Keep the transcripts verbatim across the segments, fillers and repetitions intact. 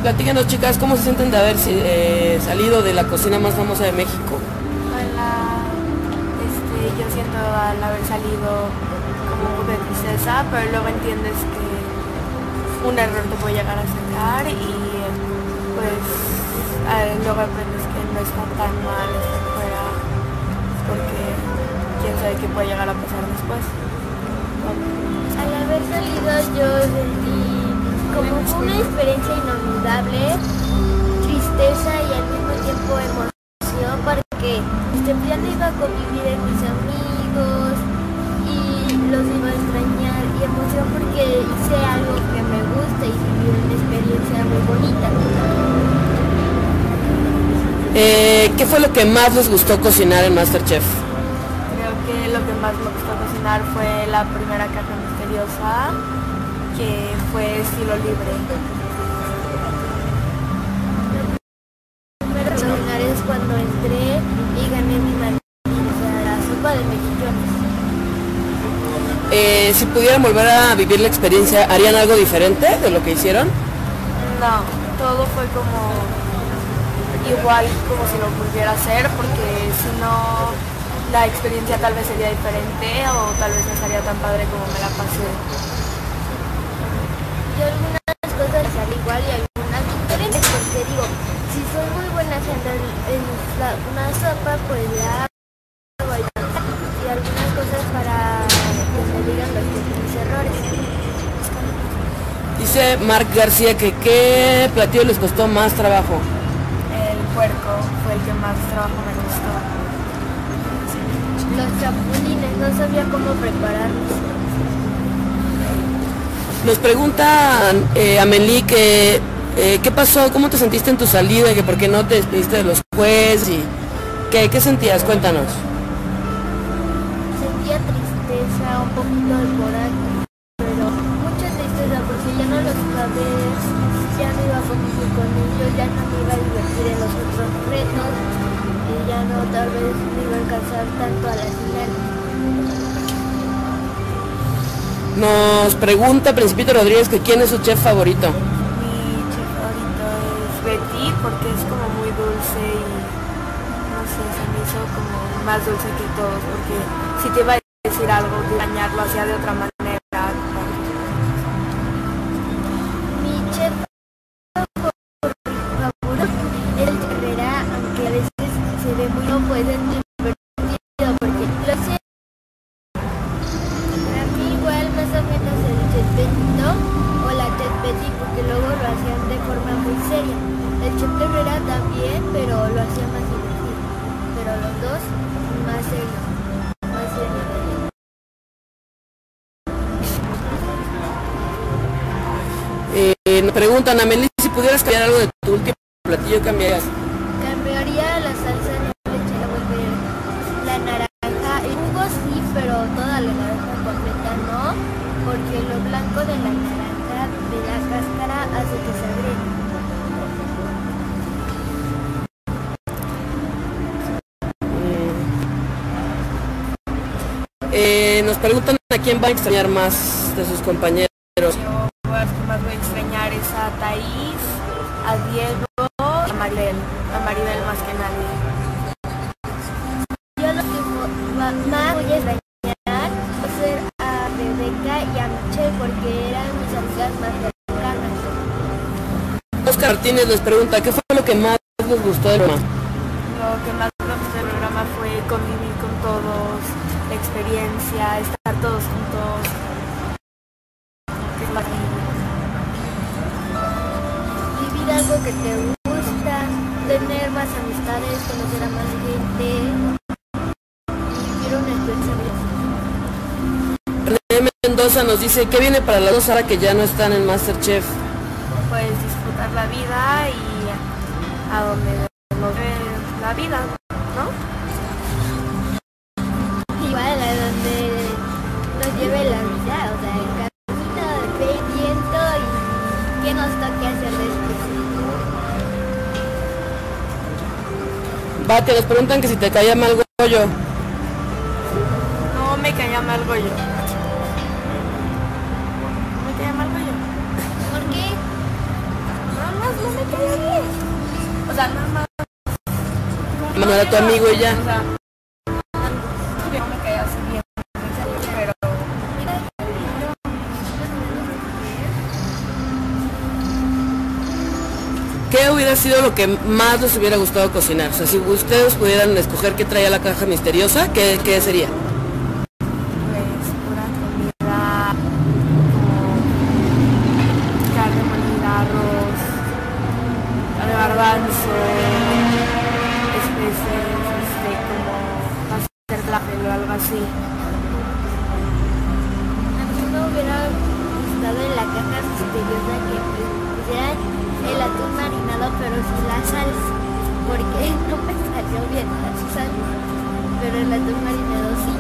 platíquenos, chicas, ¿cómo se sienten de haber eh, salido de la cocina más famosa de México? Hola, este, yo siento al haber salido como un poco de tristeza, pero luego entiendes que un error te puede llegar a sacar y pues luego aprendes que no está tan mal estar fuera, porque quién sabe qué puede llegar a pasar después. Al haber salido yo sentí como una experiencia inolvidable, tristeza y al mismo tiempo emoción, porque este plan iba a convivir en mis amigos y los iba a extrañar, y emoción porque hice algo que me gusta y viví una experiencia muy bonita. Eh, ¿Qué fue lo que más les gustó cocinar en MasterChef? Creo que lo que más me gustó cocinar fue la primera caja misteriosa, que fue estilo libre. Lo primero que cocinar es cuando entré y gané mi maní, o sea, la sopa de mejillones. Eh, si pudieran volver a vivir la experiencia, ¿harían algo diferente de lo que hicieron? No, todo fue como igual como si lo volviera a hacer, porque si no la experiencia tal vez sería diferente o tal vez no estaría tan padre como me la pasé. Y algunas cosas al igual y algunas diferentes, porque digo, si soy muy buena haciendo en la, una sopa, pues la hago y, y algunas cosas para que me digan los mis errores. Dice Marc García que ¿qué platillo les costó más trabajo? El puerco fue el que más trabajo me costó. Los chapulines, no sabía cómo prepararlos. Nos preguntan eh, Amelie que eh, ¿qué pasó? ¿Cómo te sentiste en tu salida? Que ¿por qué no te despediste de los jueces? Y ¿qué, qué sentías? Cuéntanos. Sentía tristeza, un poquito de coraje, pero mucha tristeza porque ya no los iba a ver, ya no iba a convivir con ellos, ya no me iba a divertir en los otros retos y ya no, tal vez me iba a alcanzar tanto a la final. Nos pregunta Principito Rodríguez que ¿quién es su chef favorito? Mi chef favorito es Betty, porque es como muy dulce y no sé, se me hizo como más dulce que todos, porque si te iba a decir algo, dañarlo hacía de otra manera. Mi chef favorito es el Herrera, aunque a veces se ve muy no puede ser muy divertido porque lo sé. Para mí igual más o menos el Chef Benito o la Chef Betty, porque luego lo hacían de forma muy seria. El Chef Herrera también, pero lo hacía más divertido. Pero los dos más serios, más serios. Eh, nos preguntan Amelie si pudieras cambiar algo de tu último platillo, ¿cambiarías? Cambiaría la salsa de leche, la volvería la naranja, el jugo sí, pero toda la naranja completa no, porque lo blanco de la naranja, de la cáscara, hace que se agregue. Eh, nos preguntan a quién va a extrañar más de sus compañeros. Yo a los que más voy a extrañar es a Thaís, a Diego, a Maribel, a Maribel más que nadie. Yo lo que más voy a extrañar va a ser a Rebeca y a Michelle, porque eran mis amigas más cercanas. Oscar Martínez les pregunta ¿qué fue lo que más les gustó del programa? Lo que más me gustó del programa fue convivir con todos, la experiencia, estar todos juntos. Es más lindo. Vivir algo que te gusta, tener más amistades, conocer a más gente y vivir una experiencia. René Mendoza nos dice ¿qué viene para las dos ahora que ya no están en MasterChef? Pues disfrutar la vida y a donde nos ve la vida, ¿no? Igual a donde nos lleve la vida, o sea, el camino, el viento y qué nos toque hacer después. Va, te les preguntan que si te caía mal Goyo. No me caía mal Goyo. No me caía mal Goyo. ¿Por qué? No, no no me caía bien. O sea, nada más. No, no era tu amigo y ya. O sea, no me caía así bien, en serio, pero... ¿Qué hubiera sido lo que más les hubiera gustado cocinar? O sea, si ustedes pudieran escoger qué traía la caja misteriosa, ¿qué, qué sería? Pues pura comida, como carne molida, arroz, de garbanzo, especies, este, como hacer plafel o algo así. A mí me hubiera gustado en la caja misteriosa que pusieran el atún marinado pero sin la sal, porque no me salió bien la sal, pero el atún marinado sí.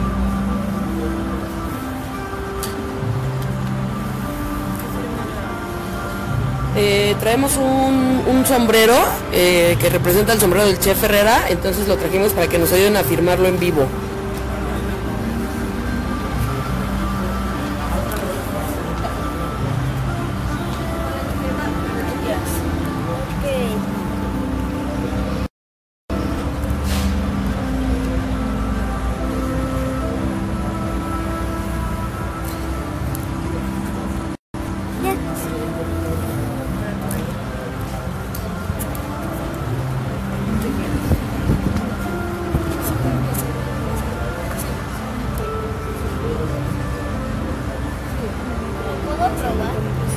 Eh, traemos un, un sombrero eh, que representa el sombrero del Chef Herrera, entonces lo trajimos para que nos ayuden a firmarlo en vivo. ¿Puedo probar?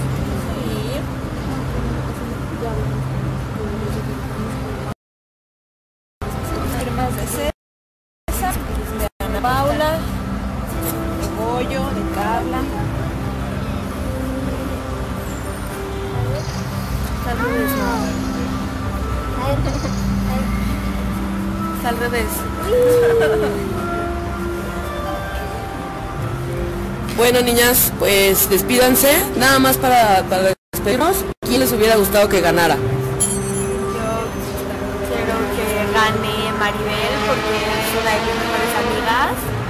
Cremas de César, de Ana Paula, de Goyo, de Carla. Está al revés, ¿no? Está al revés. Bueno, niñas, pues despídanse. Nada más para, para despedirnos. ¿Quién les hubiera gustado que ganara? Yo quiero que gane Maribel porque es una de mis mejores amigas.